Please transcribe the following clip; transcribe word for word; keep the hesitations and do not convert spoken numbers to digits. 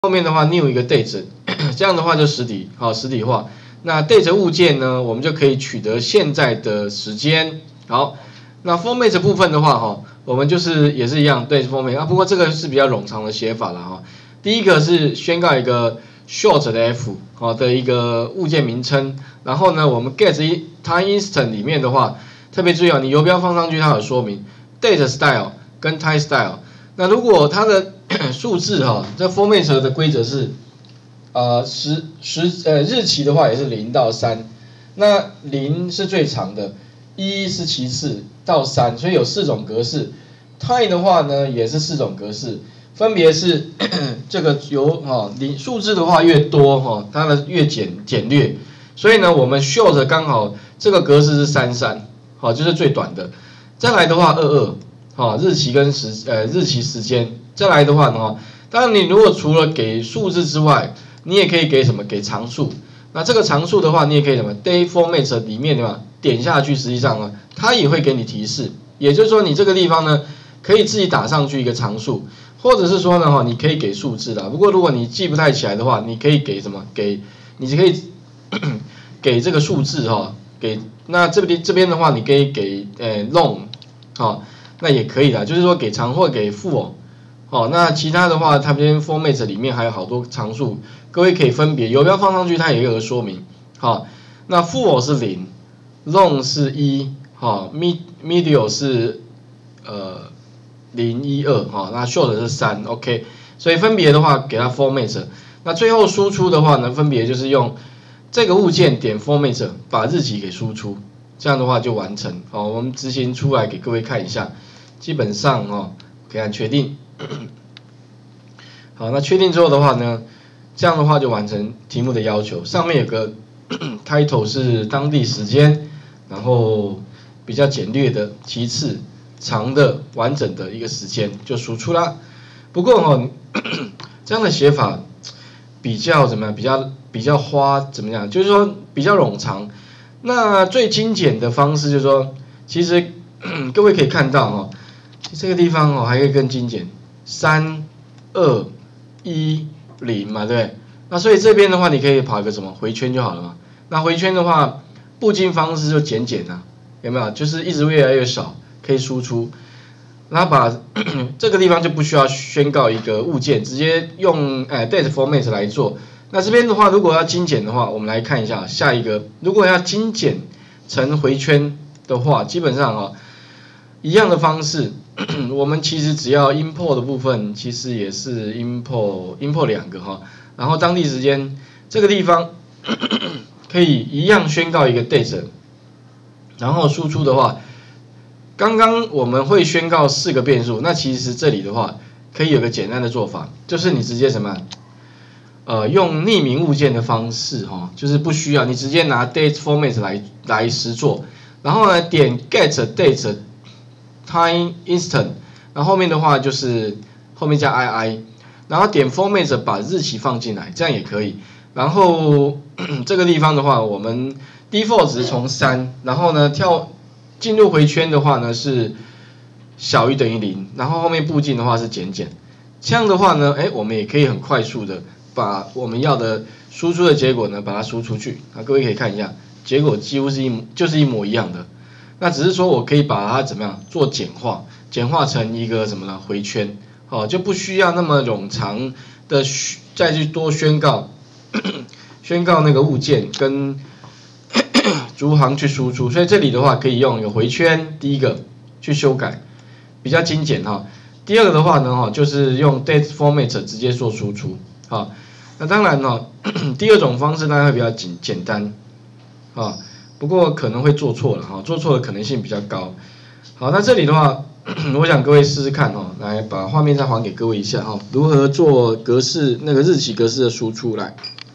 后面的话 new 一个 date， 这样的话就实体好实体化。那 date 物件呢，我们就可以取得现在的时间。好，那 format 部分的话哈，我们就是也是一样对 format 啊，不过这个是比较冗长的写法了哈。第一个是宣告一个 short 的 f 好的一个物件名称，然后呢，我们 get time instant 里面的话，特别注意啊，你游标放上去它有说明 date style 跟 time style。那如果它的数字哈，这 format 的规则是，呃时时呃日期的话也是零到三，那零是最长的，一是其次到三，所以有四种格式。time 的话呢也是四种格式，分别是这个由哈零数字的话越多哈，它的越简简略，所以呢我们 short 刚好这个格式是三三，好就是最短的。再来的话二二。好，日期跟时呃日期时间，再来的话呢，当然你如果除了给数字之外，你也可以给什么？给常数。那这个常数的话，你也可以什么 ？Day format 里面对吧？点下去，实际上呢，它也会给你提示。也就是说，你这个地方呢，可以自己打上去一个常数，或者是说呢，哈，你可以给数字的。不过如果你记不太起来的话，你可以给什么？给你可以给这个数字哈，给那这边这边的话，你可以给呃 long 好。那也可以啦，就是说给常或给负哦，好，那其他的话，它这边 format 里面还有好多常数，各位可以分别游标放上去，它也有个说明，好，那负哦是零 ，long 是一，好 ，mid medial 是呃零一二，好，那 short 是三 ，OK， 所以分别的话给它 format， 那最后输出的话呢，分别就是用这个物件点 format 把日期给输出，这样的话就完成，好，我们执行出来给各位看一下。基本上哦，可以按确定。好，那确定之后的话呢，这样的话就完成题目的要求。上面有个title 是当地时间，然后比较简略的，其次长的完整的一个时间就输出啦。不过哦，这样的写法比较怎么样？比较比较花怎么样？就是说比较冗长。那最精简的方式就是说，其实各位可以看到哦。这个地方哦，还可以更精简，三二一零嘛，对不对？那所以这边的话，你可以跑一个什么回圈就好了嘛。那回圈的话，步进方式就简简啊，有没有？就是一直越来越少，可以输出。然后把这个地方就不需要宣告一个物件，直接用呃 date format 来做。那这边的话，如果要精简的话，我们来看一下下一个，如果要精简成回圈的话，基本上啊。一样的方式，我们其实只要 import 的部分，其实也是 import import 两个哈，然后当地时间这个地方可以一样宣告一个 date， 然后输出的话，刚刚我们会宣告四个变数，那其实这里的话可以有个简单的做法，就是你直接什么，呃，用匿名物件的方式哈，就是不需要你直接拿 date format 来来实作，然后呢点 get date。time instant， 然后后面的话就是后面加 ii， 然后点 format 把日期放进来，这样也可以。然后这个地方的话，我们 default 值从三，然后呢跳进入回圈的话呢是小于等于零，然后后面步进的话是减减。这样的话呢，哎，我们也可以很快速的把我们要的输出的结果呢把它输出去。啊，各位可以看一下，结果几乎是一就是一模一样的。那只是说我可以把它怎么样做简化，简化成一个什么呢？回圈，哦，就不需要那么冗长的再去多宣告，宣告那个物件跟逐行去输出。所以这里的话可以用有回圈，第一个去修改，比较精简哈。第二个的话呢，哈，就是用 date format 直接做输出，好，那当然呢，第二种方式当然会比较简简单，啊。不过可能会做错了哈，做错的可能性比较高。好，那这里的话，我想各位试试看哈，来把画面再还给各位一下哈，如何做格式那个日期格式的输出来。